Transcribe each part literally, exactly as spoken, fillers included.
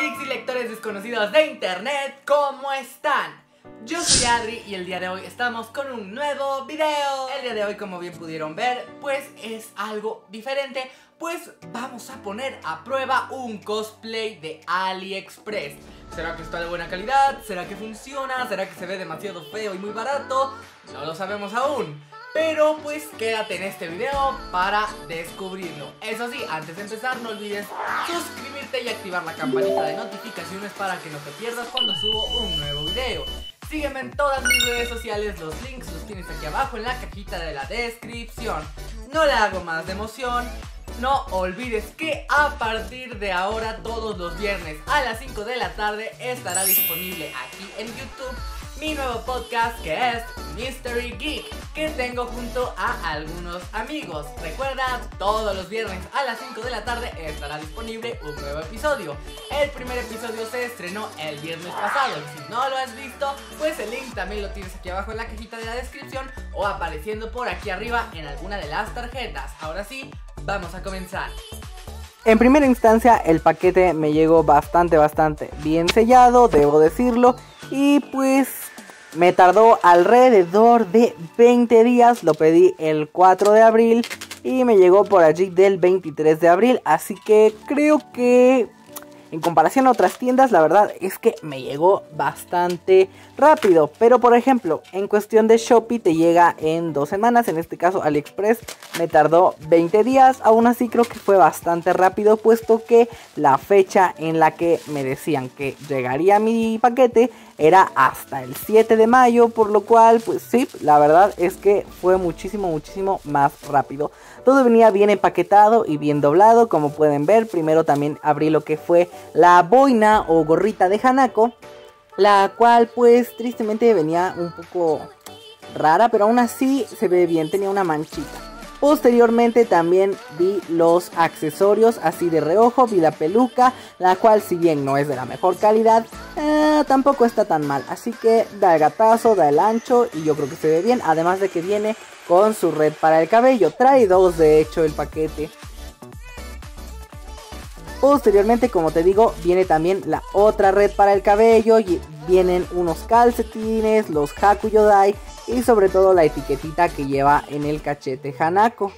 geeks y lectores desconocidos de internet, ¿cómo están? Yo soy Adri y el día de hoy estamos con un nuevo video. El día de hoy, como bien pudieron ver, pues es algo diferente, pues vamos a poner a prueba un cosplay de AliExpress. ¿Será que está de buena calidad? ¿Será que funciona? ¿Será que se ve demasiado feo y muy barato? No lo sabemos aún, pero pues quédate en este video para descubrirlo. Eso sí, antes de empezar no olvides suscribirte y activar la campanita de notificaciones para que no te pierdas cuando subo un nuevo video. Sígueme en todas mis redes sociales, los links los tienes aquí abajo en la cajita de la descripción. No le hago más de emoción. No olvides que a partir de ahora, todos los viernes a las cinco de la tarde, estará disponible aquí en YouTube mi nuevo podcast, que es Mystery Geek, que tengo junto a algunos amigos. Recuerda, todos los viernes a las cinco de la tarde estará disponible un nuevo episodio. El primer episodio se estrenó el viernes pasado y si no lo has visto, pues el link también lo tienes aquí abajo en la cajita de la descripción o apareciendo por aquí arriba en alguna de las tarjetas. Ahora sí, vamos a comenzar. En primera instancia, el paquete me llegó bastante, bastante bien sellado, debo decirlo. Y pues me tardó alrededor de veinte días, lo pedí el cuatro de abril y me llegó por allí del veintitrés de abril. Así que creo que en comparación a otras tiendas, la verdad es que me llegó bastante rápido. Pero por ejemplo, en cuestión de Shopee te llega en dos semanas. En este caso AliExpress me tardó veinte días. Aún así creo que fue bastante rápido, puesto que la fecha en la que me decían que llegaría mi paquete era hasta el siete de mayo. Por lo cual, pues sí, la verdad es que fue muchísimo, muchísimo más rápido. Todo venía bien empaquetado y bien doblado, como pueden ver. Primero también abrí lo que fue la boina o gorrita de Hanako, la cual pues tristemente venía un poco rara, pero aún así se ve bien, tenía una manchita. Posteriormente también vi los accesorios así de reojo, vi la peluca, la cual si bien no es de la mejor calidad, eh, tampoco está tan mal. Así que da el gatazo, da el ancho y yo creo que se ve bien, además de que viene con su red para el cabello. Trae dos de hecho el paquete. Posteriormente, como te digo, viene también la otra red para el cabello y vienen unos calcetines, los Hakuyodai y sobre todo la etiquetita que lleva en el cachete Hanako.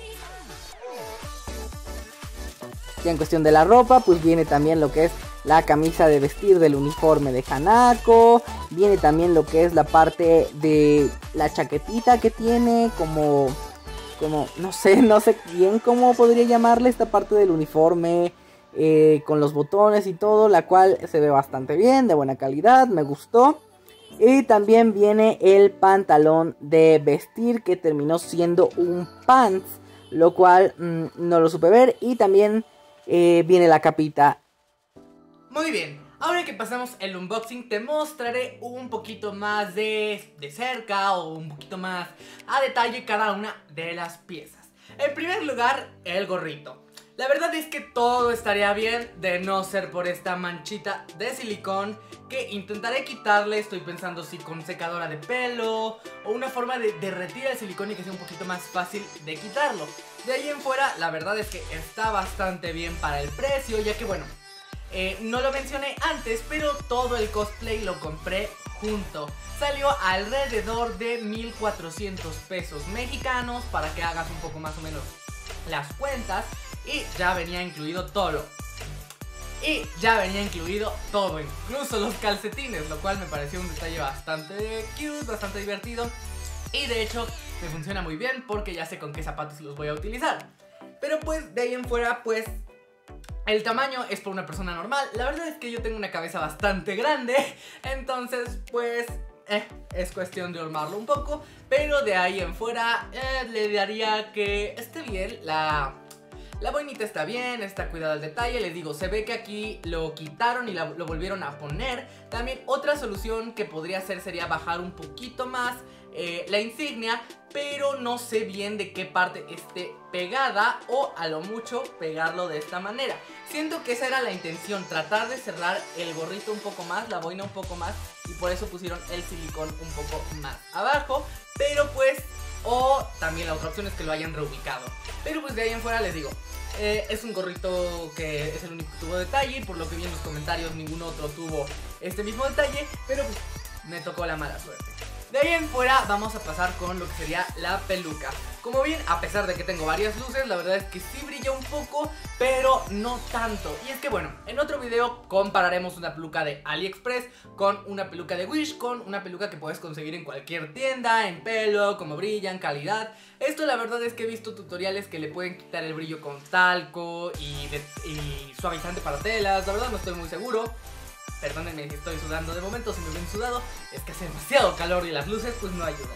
Ya en cuestión de la ropa, pues viene también lo que es la camisa de vestir del uniforme de Hanako. Viene también lo que es la parte de la chaquetita que tiene, como, como no sé, no sé bien cómo podría llamarle esta parte del uniforme. Eh, con los botones y todo, la cual se ve bastante bien, de buena calidad, me gustó. Y también viene el pantalón de vestir, que terminó siendo un pants, lo cual mmm, no lo supe ver. Y también eh, viene la capita. Muy bien, ahora que pasamos el unboxing te mostraré un poquito más de, de cerca o un poquito más a detalle cada una de las piezas. En primer lugar, el gorrito. La verdad es que todo estaría bien de no ser por esta manchita de silicón que intentaré quitarle. Estoy pensando si con secadora de pelo o una forma de derretir el silicón y que sea un poquito más fácil de quitarlo. De ahí en fuera, la verdad es que está bastante bien para el precio, ya que bueno, eh, no lo mencioné antes, pero todo el cosplay lo compré junto. Salió alrededor de mil cuatrocientos pesos mexicanos, para que hagas un poco más o menos las cuentas. Y ya venía incluido todo. Y ya venía incluido todo, incluso los calcetines, lo cual me pareció un detalle bastante cute, bastante divertido. Y de hecho me funciona muy bien porque ya sé con qué zapatos los voy a utilizar. Pero pues de ahí en fuera, pues el tamaño es por una persona normal. La verdad es que yo tengo una cabeza bastante grande, entonces pues eh, es cuestión de armarlo un poco. Pero de ahí en fuera eh, le daría que esté bien. La... La boinita está bien, está cuidado al detalle. Les digo, se ve que aquí lo quitaron y la, lo volvieron a poner. También otra solución que podría hacer sería bajar un poquito más eh, la insignia, pero no sé bien de qué parte esté pegada, o a lo mucho pegarlo de esta manera. Siento que esa era la intención, tratar de cerrar el gorrito un poco más, la boina un poco más, y por eso pusieron el silicón un poco más abajo. Pero pues o también la otra opción es que lo hayan reubicado. Pero pues de ahí en fuera les digo, eh, es un gorrito que es el único que tuvo detalle, por lo que vi en los comentarios ningún otro tuvo este mismo detalle, pero pues me tocó la mala suerte. De ahí en fuera vamos a pasar con lo que sería la peluca. Como ven, a pesar de que tengo varias luces, la verdad es que sí brilla un poco, pero no tanto. Y es que bueno, en otro video compararemos una peluca de AliExpress con una peluca de Wish, con una peluca que puedes conseguir en cualquier tienda, en pelo, cómo brillan, calidad. Esto la verdad es que he visto tutoriales que le pueden quitar el brillo con talco y, de, y suavizante para telas. La verdad no estoy muy seguro. Perdónenme si estoy sudando de momento, si me ven sudado, es que hace demasiado calor y las luces pues no ayudan.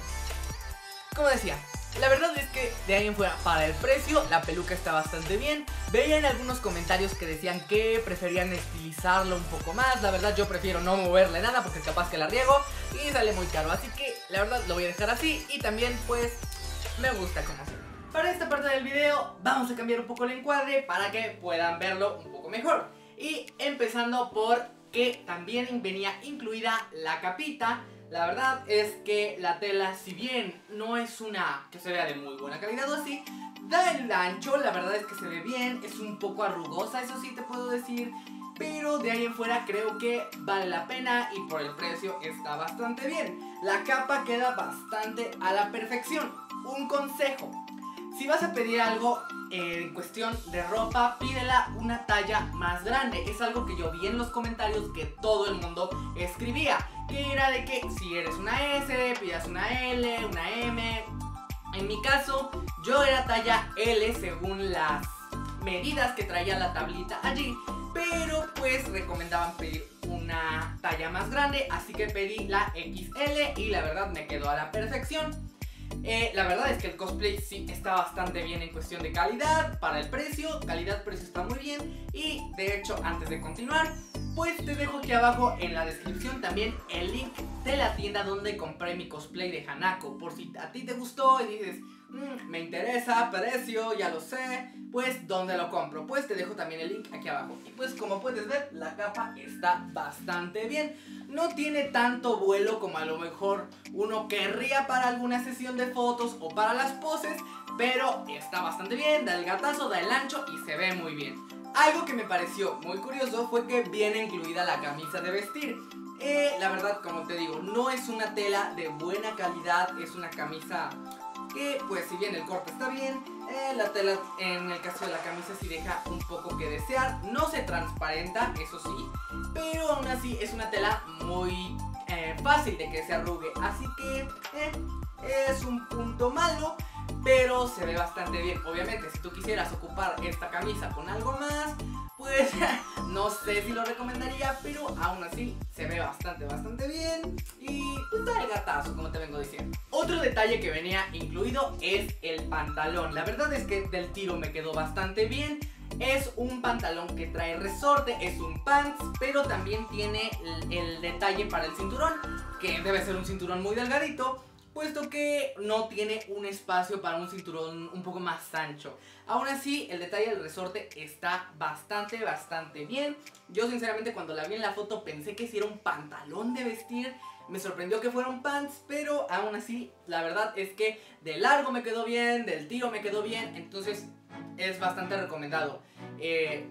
Como decía, la verdad es que de ahí en fuera, para el precio, la peluca está bastante bien. Veía en algunos comentarios que decían que preferían estilizarlo un poco más. La verdad yo prefiero no moverle nada porque capaz que la riego y sale muy caro. Así que la verdad lo voy a dejar así y también pues me gusta como se ve. Para esta parte del video vamos a cambiar un poco el encuadre para que puedan verlo un poco mejor. Y empezando por que también venía incluida la capita. La verdad es que la tela, si bien no es una que se vea de muy buena calidad o así, da el ancho, la verdad es que se ve bien, es un poco arrugosa, eso sí te puedo decir, pero de ahí en fuera creo que vale la pena y por el precio está bastante bien. La capa queda bastante a la perfección. Un consejo: si vas a pedir algo eh, en cuestión de ropa, pídela una talla más grande. Es algo que yo vi en los comentarios que todo el mundo escribía, que era de que si eres una S, pidas una L, una M. En mi caso, yo era talla L según las medidas que traía la tablita allí, pero pues recomendaban pedir una talla más grande, así que pedí la X L y la verdad me quedó a la perfección. Eh, la verdad es que el cosplay sí está bastante bien en cuestión de calidad, para el precio, calidad-precio está muy bien. Y de hecho, antes de continuar, pues te dejo aquí abajo en la descripción también el link de la tienda donde compré mi cosplay de Hanako. Por si a ti te gustó y dices, mmm, me interesa, precio, ya lo sé, pues ¿dónde lo compro? Pues te dejo también el link aquí abajo. Y pues como puedes ver, la capa está bastante bien. No tiene tanto vuelo como a lo mejor uno querría para alguna sesión de fotos o para las poses, pero está bastante bien, da el gatazo, da el ancho y se ve muy bien. Algo que me pareció muy curioso fue que viene incluida la camisa de vestir. Eh, la verdad, como te digo, no es una tela de buena calidad, es una camisa que, pues si bien el corte está bien, eh, la tela en el caso de la camisa sí deja un poco que desear. No se transparenta, eso sí, pero aún así es una tela muy eh, fácil de que se arrugue, así que eh, es un punto malo, pero se ve bastante bien. Obviamente, si tú quisieras ocupar esta camisa con algo más, pues no sé si lo recomendaría, pero aún así se ve bastante, bastante bien y pues da el gatazo, como te vengo diciendo. Otro detalle que venía incluido es el pantalón. La verdad es que del tiro me quedó bastante bien. Es un pantalón que trae resorte, es un pants, pero también tiene el, el detalle para el cinturón, que debe ser un cinturón muy delgadito, puesto que no tiene un espacio para un cinturón un poco más ancho. Aún así, el detalle del resorte está bastante, bastante bien. Yo sinceramente cuando la vi en la foto pensé que si era un pantalón de vestir. Me sorprendió que fuera un pants, pero aún así, la verdad es que de largo me quedó bien, del tiro me quedó bien, entonces es bastante recomendado. Eh,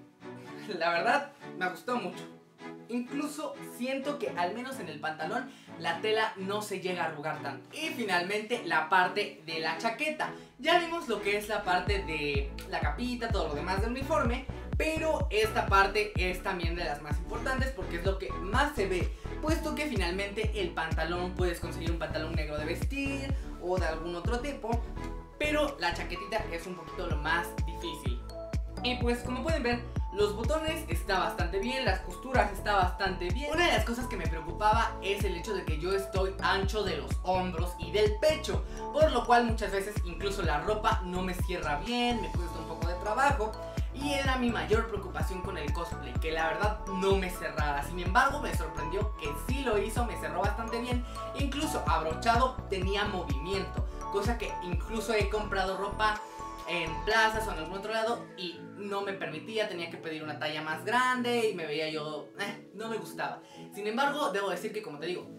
la verdad, me gustó mucho. Incluso siento que al menos en el pantalón la tela no se llega a arrugar tanto. Y finalmente la parte de la chaqueta. Ya vimos lo que es la parte de la capita, todo lo demás del uniforme, pero esta parte es también de las más importantes porque es lo que más se ve, puesto que finalmente el pantalón puedes conseguir un pantalón negro de vestir o de algún otro tipo, pero la chaquetita es un poquito lo más difícil. Y pues como pueden ver, los botones está bastante bien, las costuras está bastante bien. Una de las cosas que me preocupaba es el hecho de que yo estoy ancho de los hombros y del pecho, por lo cual muchas veces incluso la ropa no me cierra bien, me cuesta un poco de trabajo. Y era mi mayor preocupación con el cosplay, que la verdad no me cerrara. Sin embargo, me sorprendió que sí lo hizo, me cerró bastante bien. Incluso abrochado tenía movimiento, cosa que incluso he comprado ropa en plazas o en algún otro lado y no me permitía, tenía que pedir una talla más grande y me veía yo, eh, no me gustaba. Sin embargo, debo decir que, como te digo,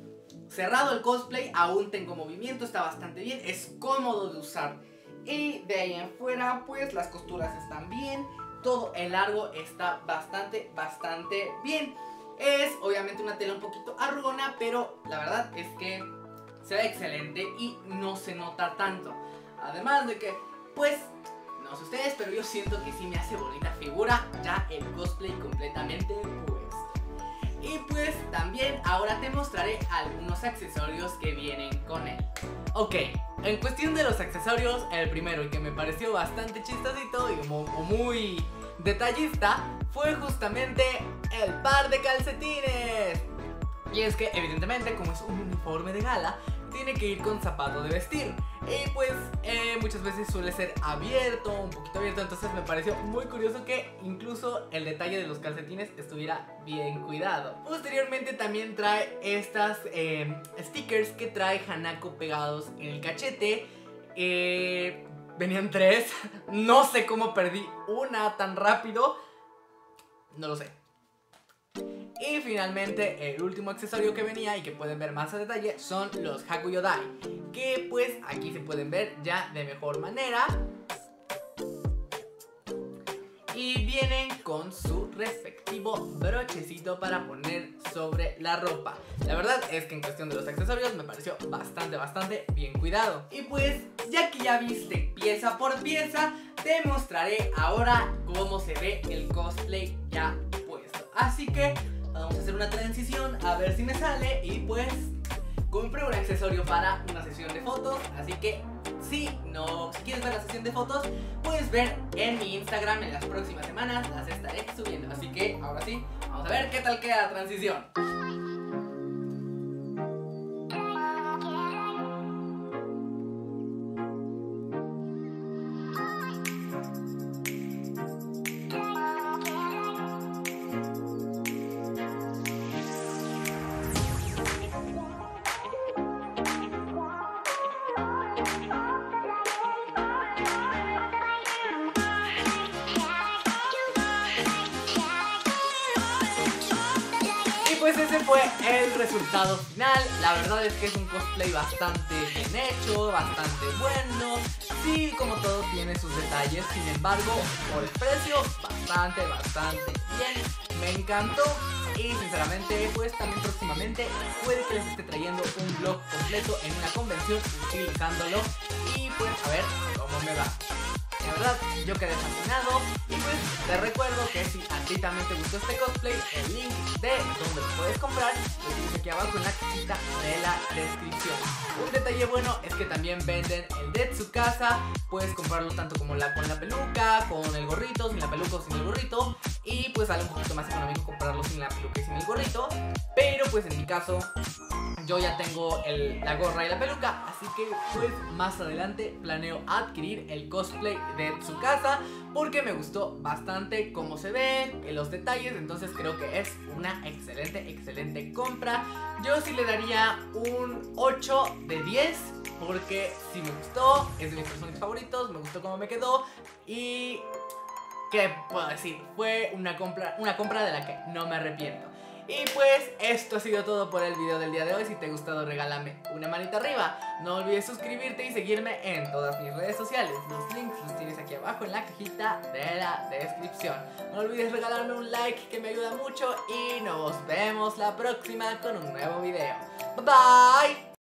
cerrado el cosplay, aún tengo movimiento, está bastante bien, es cómodo de usar. Y de ahí en fuera, pues las costuras están bien, todo el largo está bastante, bastante bien. Es obviamente una tela un poquito arrugona, pero la verdad es que se ve excelente y no se nota tanto. Además de que, pues, no sé ustedes, pero yo siento que sí me hace bonita figura ya el cosplay completamente puesto. Y pues también ahora te mostraré algunos accesorios que vienen con él. Ok, en cuestión de los accesorios, el primero y que me pareció bastante chistosito y muy, muy detallista fue justamente el par de calcetines. Y es que evidentemente, como es un uniforme de gala, tiene que ir con zapato de vestir. Y pues eh, muchas veces suele ser abierto, un poquito abierto. Entonces me pareció muy curioso que incluso el detalle de los calcetines estuviera bien cuidado. Posteriormente también trae estas eh, stickers que trae Hanako pegados en el cachete. eh, Venían tres. No sé cómo perdí una tan rápido. No lo sé. Y finalmente el último accesorio que venía y que pueden ver más a detalle son los Hakuyodai, que pues aquí se pueden ver ya de mejor manera. Y vienen con su respectivo brochecito para poner sobre la ropa. La verdad es que en cuestión de los accesorios me pareció bastante, bastante bien cuidado. Y pues ya que ya viste pieza por pieza, te mostraré ahora cómo se ve el cosplay ya puesto. Así que vamos a hacer una transición a ver si me sale. Y pues compré un accesorio para una sesión de fotos, así que si no, si quieres ver la sesión de fotos, puedes ver en mi Instagram. En las próximas semanas las estaré subiendo. Así que ahora sí, vamos a ver qué tal queda la transición. Pues ese fue el resultado final. La verdad es que es un cosplay bastante bien hecho, bastante bueno. Sí, como todo tiene sus detalles, sin embargo, por el precio, bastante, bastante bien. Me encantó y sinceramente, pues también próximamente puede que les esté trayendo un vlog completo en una convención utilizándolo. Y pues a ver cómo me va. La verdad, yo quedé fascinado. Y pues te recuerdo que si a ti también te gustó este cosplay, el link de donde lo puedes comprar lo tienes aquí abajo en la cajita de la descripción. Un detalle bueno es que también venden el de Tsukasa. Puedes comprarlo tanto como la, con la peluca, con el gorrito, sin la peluca o sin el gorrito. Y pues sale un poquito más económico comprarlo sin la peluca y sin el gorrito. Pero pues en mi caso yo ya tengo el, la gorra y la peluca, así que pues más adelante planeo adquirir el cosplay de Tsukasa porque me gustó bastante cómo se ve, los detalles, entonces creo que es una excelente, excelente compra. Yo sí le daría un ocho de diez porque sí me gustó, es de mis personajes favoritos, me gustó cómo me quedó y ¿qué puedo decir? Fue una compra, una compra de la que no me arrepiento. Y pues esto ha sido todo por el video del día de hoy. Si te ha gustado, regálame una manita arriba. No olvides suscribirte y seguirme en todas mis redes sociales. Los links los tienes aquí abajo en la cajita de la descripción. No olvides regalarme un like que me ayuda mucho. Y nos vemos la próxima con un nuevo video. Bye bye.